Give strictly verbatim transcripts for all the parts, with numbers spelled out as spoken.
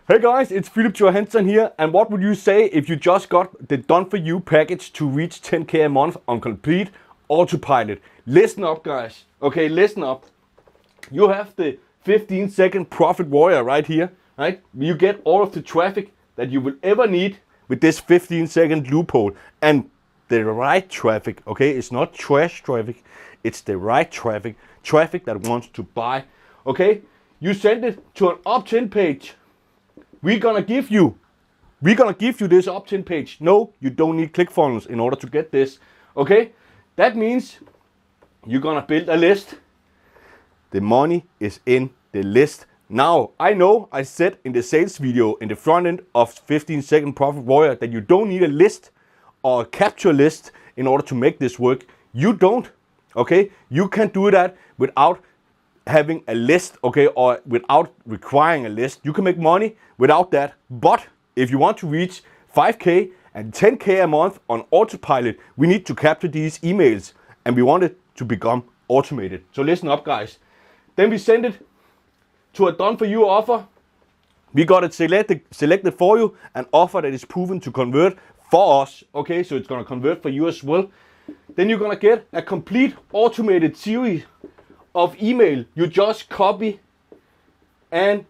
Hey guys, it's Philip Johansson here, and what would you say if you just got the Done For You package to reach ten K a month on complete autopilot? Listen up guys, okay, listen up. You have the fifteen second profit warrior right here, right? You get all of the traffic that you will ever need with this fifteen second loophole, and the right traffic, okay? It's not trash traffic, it's the right traffic, traffic that wants to buy, okay? You send it to an opt-in page. We're gonna give you, we're gonna give you this opt-in page. No, you don't need ClickFunnels in order to get this, okay? That means you're gonna build a list. The money is in the list. Now, I know I said in the sales video in the front end of fifteen second Profit Warrior that you don't need a list or a capture list in order to make this work. You don't, okay? You can do that without having a list, okay, or without requiring a list. You can make money without that. But if you want to reach five K and ten K a month on autopilot, we need to capture these emails, and we want it to become automated. So listen up guys. Then we send it to a Done For You offer. We got it selected, selected for you, an offer that is proven to convert for us, okay, so it's gonna convert for you as well. Then you're gonna get a complete automated series of email. You just copy and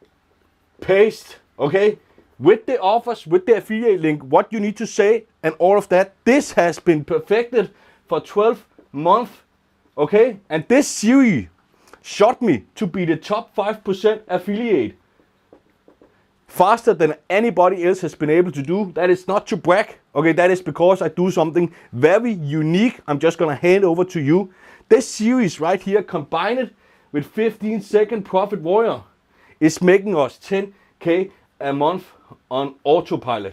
paste, okay, with the offers, with the affiliate link, what you need to say and all of that. This has been perfected for twelve months, okay, and this series shot me to be the top five percent affiliate faster than anybody else has been able to do. That is not to brag, okay, that is because I do something very unique. I'm just gonna hand over to you. This series right here, combined with fifteen second Profit Warrior, is making us ten K a month on autopilot.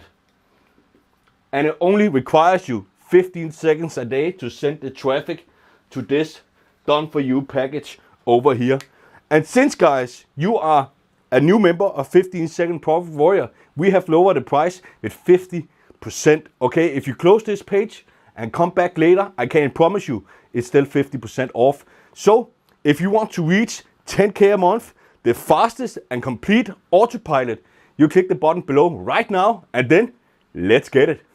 And it only requires you fifteen seconds a day to send the traffic to this Done For You package over here. And since guys, you are a new member of fifteen second Profit Warrior, we have lowered the price with fifty percent. Okay, if you close this page and come back later, I can promise you it's still fifty percent off. So if you want to reach ten K a month, the fastest and complete autopilot, you click the button below right now, and then let's get it.